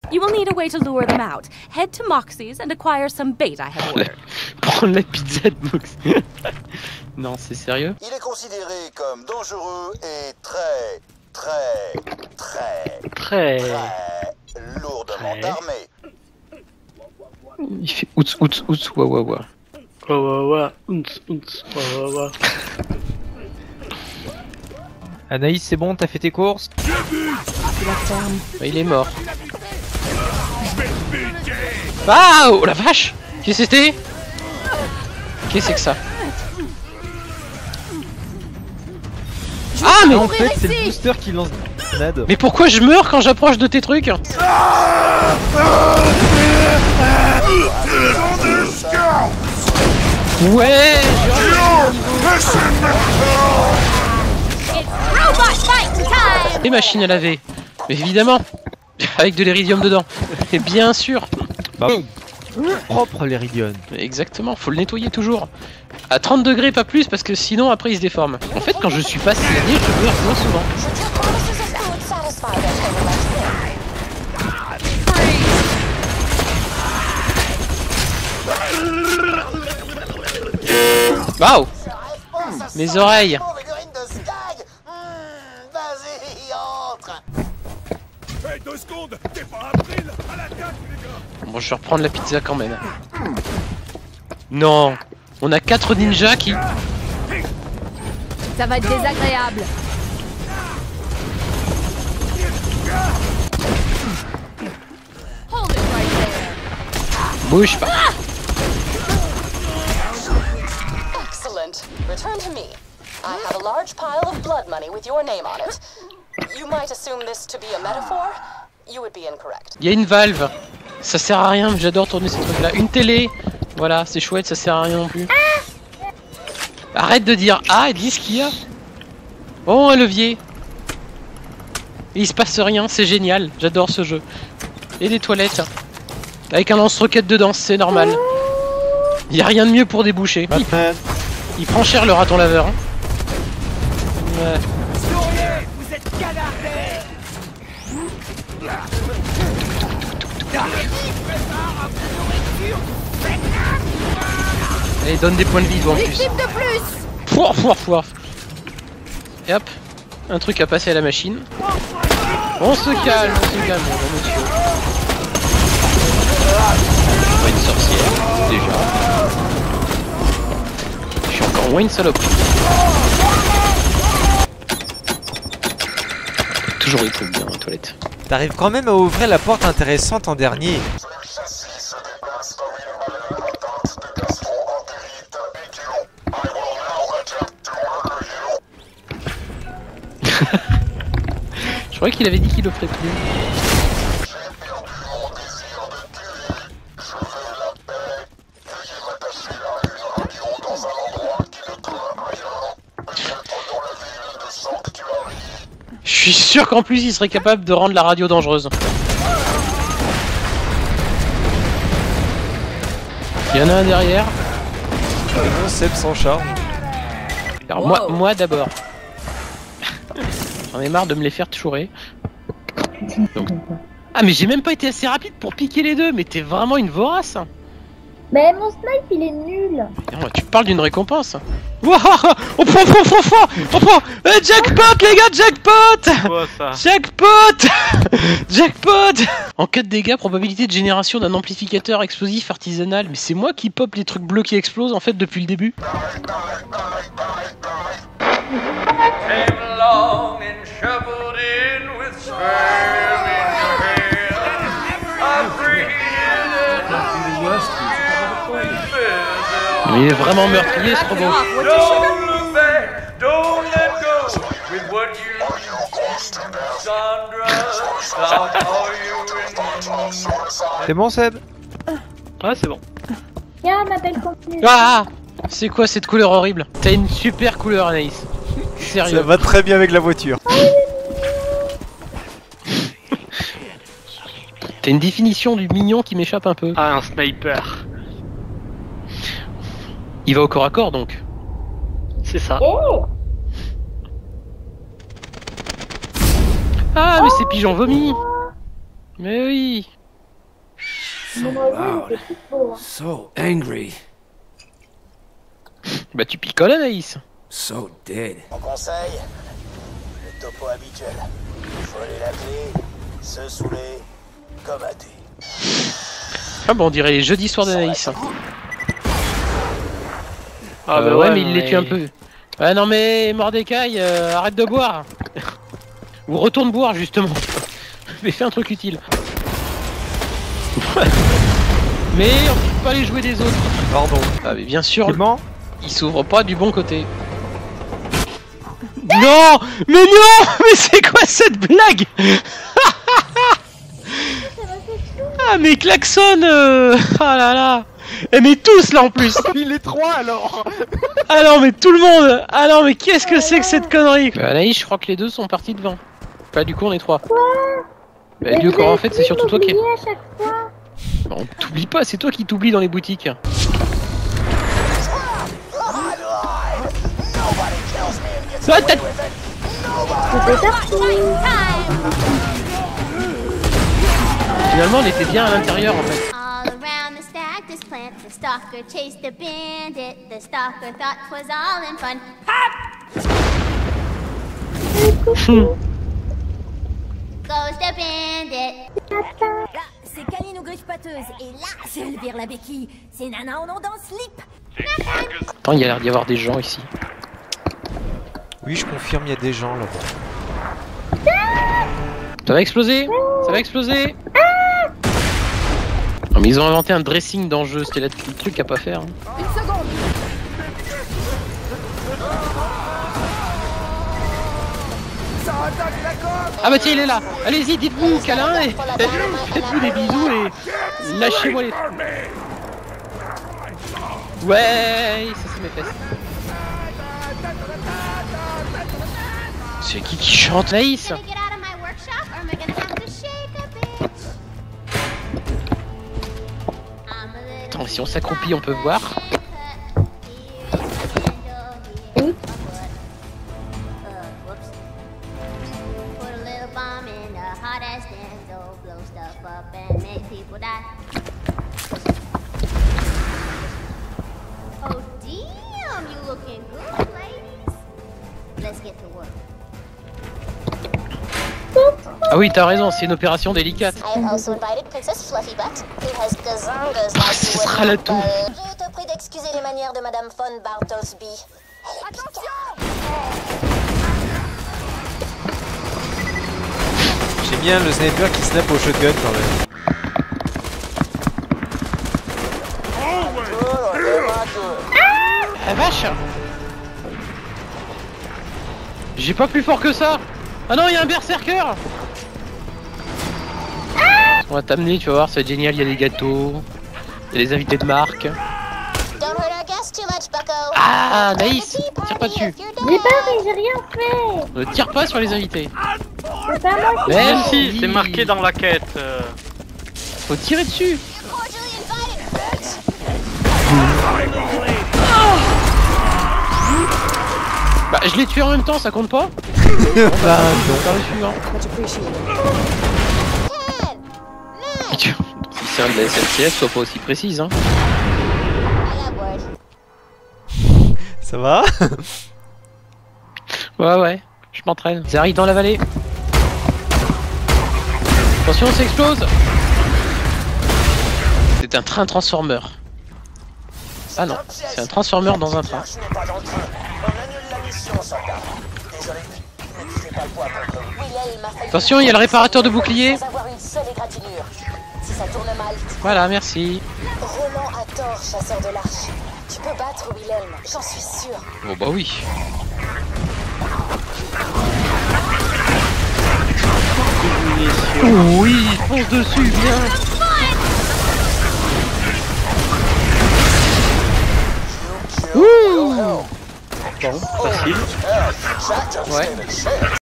You will need a way to lure them out. Head to Moxie's and acquire some bait I have ordered. Prendre la pizza de Mox. Non, c'est sérieux? Il est considéré comme dangereux et très lourdement armé. Il fait outs outs outs wa wa wa. Wa wa wa, ouns ouns, wa wa wa. Anaïs, c'est bon, t'as fait tes courses? Bah, il est mort. Ah, oh la vache! Qu'est-ce que c'était? Qu'est-ce que c'est que ça? Ah mais en fait c'est le booster qui lance des grenades. Mais pourquoi je meurs quand j'approche de tes trucs? Ouais. Et machine à laver. Mais évidemment. Avec de l'iridium dedans. Et bien sûr. Bah, propre l'iridium. Exactement, faut le nettoyer toujours. À 30 degrés, pas plus, parce que sinon après il se déforme. En fait, quand je suis pas saignée, je meurs moins souvent. Waouh! Mes oreilles! Bon, je vais reprendre la pizza quand même. Non! On a 4 ninjas qui... Ça va être désagréable. Hold it right there. Bouge pas! Excellent. Return to me. I have a large pile of blood money with your name on it. You might assume this to be a metaphor. You would be incorrect. Il y a une valve. Ça sert à rien, j'adore tourner ces trucs là. Une télé. Voilà, c'est chouette, ça sert à rien non plus. Arrête de dire ah et dis ce qu'il y a. Oh, un levier. Et il se passe rien, c'est génial, j'adore ce jeu. Et des toilettes. Avec un lance-roquette dedans, c'est normal. Il y a rien de mieux pour déboucher. Il prend cher le raton laveur. Hein. Ouais. Allez, donne des points de vie toi en plus. Pouah, pouah, pouah. Et hop, un truc à passer à la machine. On se calme, mon bon monsieur. Pas une sorcière, déjà. Je suis encore moins une saloperie. Toujours des trucs bien en toilette. T'arrives quand même à ouvrir la porte intéressante en dernier. Je croyais qu'il avait dit qu'il le ferait plus. Je suis sûr qu'en plus il serait capable de rendre la radio dangereuse. Il y en a un derrière. Bon, Seb sans charme. Alors moi d'abord. J'en ai marre de me les faire chourer. Donc... Ah mais j'ai même pas été assez rapide pour piquer les deux, mais t'es vraiment une vorace. Mais mon snipe il est nul. Non, tu parles d'une récompense. Wouah, on prend jackpot les gars, jackpot. Quoi ça? Jackpot. Jackpot. En cas de dégâts, probabilité de génération d'un amplificateur explosif artisanal. Mais c'est moi qui pop les trucs bleus qui explosent en fait depuis le début. Mais il est vraiment meurtrier ce robot. C'est bon Seb? Ouais, c'est bon. Tiens, m'appelle contenu. Ah, c'est quoi cette couleur horrible? T'as une super couleur Anaïs. Sérieux. Ça va très bien avec la voiture. T'as une définition du mignon qui m'échappe un peu. Ah, un sniper. Il va au corps à corps donc. C'est ça. Oh, Ah mais c'est pigeon vomi. Mais oui. Mon oiseau, il était tout beau. Hein. So angry. Bah tu picoles Anaïs. So dead. Mon conseil, le topo habituel. Voler la clé, se saouler, comme un thé. Ah bon, on dirait les jeudis soirs d'Anaïs. Ah bah ouais, mais il les tue un peu. Ouais, non mais Mordecai, arrête de boire. Ou retourne boire justement. Mais fais un truc utile. Mais on peut pas les jouer des autres. Pardon. Ah mais bien sûr, Comment? il s'ouvre pas du bon côté. Non. Mais non. Mais c'est quoi cette blague? Ah mais klaxon ah là là. Et mais tous là en plus. Il est 3 alors. Ah non mais tout le monde. Ah non mais qu'est-ce que c'est que cette connerie? Bah Anaïs, je crois que les deux sont partis devant. Bah du coup on est 3. Bah Mais du coup vous en avez fait pu c'est surtout toi qui... m'oublier à chaque fois. Bah, on t'oublie pas, c'est toi qui t'oublies dans les boutiques. Ah, t'as... C'était parti. Finalement on était bien à l'intérieur en fait. All around the stack, this plant, the stalker chased the bandit. The stalker thought 'twas all in fun. Goes the bandit. Là, c'est Kaline aux griffes pâteuses. Et là, c'est Elvire la béquille. C'est Nana en onde en slip. Attends, il y a l'air d'y avoir des gens ici. Oui, je confirme, il y a des gens là-bas. Ça va exploser. Ça va exploser. Non mais ils ont inventé un dressing dans le jeu, c'était le truc à pas faire. Hein. Une seconde. Ah bah tiens il est là. Allez-y, dites-vous câlin et faites-vous des bisous et lâchez-moi les... Ouais, ça c'est mes fesses. C'est qui chante Naïs? Gonna get out of my workshop or am I gonna have to shake a bit? I'm a little Attends, si on s'accroupit on peut voir. whoops. Put a little bomb in the hot ass Denzo, blow stuff up and make people die. Oh damn, you looking good, ladies. Let's get to work. Ah oui t'as raison, c'est une opération délicate. I have also invited Princess Fluffybutt, who has gazongas Ah, like ce you would sera la have, toux. Je te prie d'excuser les manières de Madame von Bartlesby. J'aime bien le sniper qui snap au shotgun quand même. Ah vache. J'ai pas plus fort que ça. Ah non, il y a un berserker. On va t'amener, tu vas voir, ça va être génial, il y a des gâteaux. Il y a des invités de marque. Don't hurt our guests too much, Bucko. Ah, Naïs, tire pas dessus. J'ai pas, mais j'ai rien fait. Ne tire pas sur les invités. C'est pas moi qui... Même Si, si c'est marqué dans la quête. Faut tirer dessus. Cordially invited. Bah, je l'ai tué en même temps, ça compte pas? Bah non. Par le suivant. Si c'est un de la SNCF, sois pas aussi précise, hein. I got bored. Ça va? Ouais, ouais, je m'entraîne. Ça arrive dans la vallée. Attention, ça explose. C'est un train transformer. Ah non, c'est un transformer dans un train. Je n'ai pas dans le train. On annule la mission, soldat. Désolé, mais tu fais pas le poids contre eux. Willem m'a fallu... Attention, il y a le réparateur de bouclier. Sans avoir une seule égratignure. Si ça tourne mal, Voilà, merci. Roland a tort, chasseur de l'arche. Tu peux battre Willem, j'en suis sûr. Oh bah oui. Oui, fonce dessus, bien. Ouh. Bon, facile. Ouais.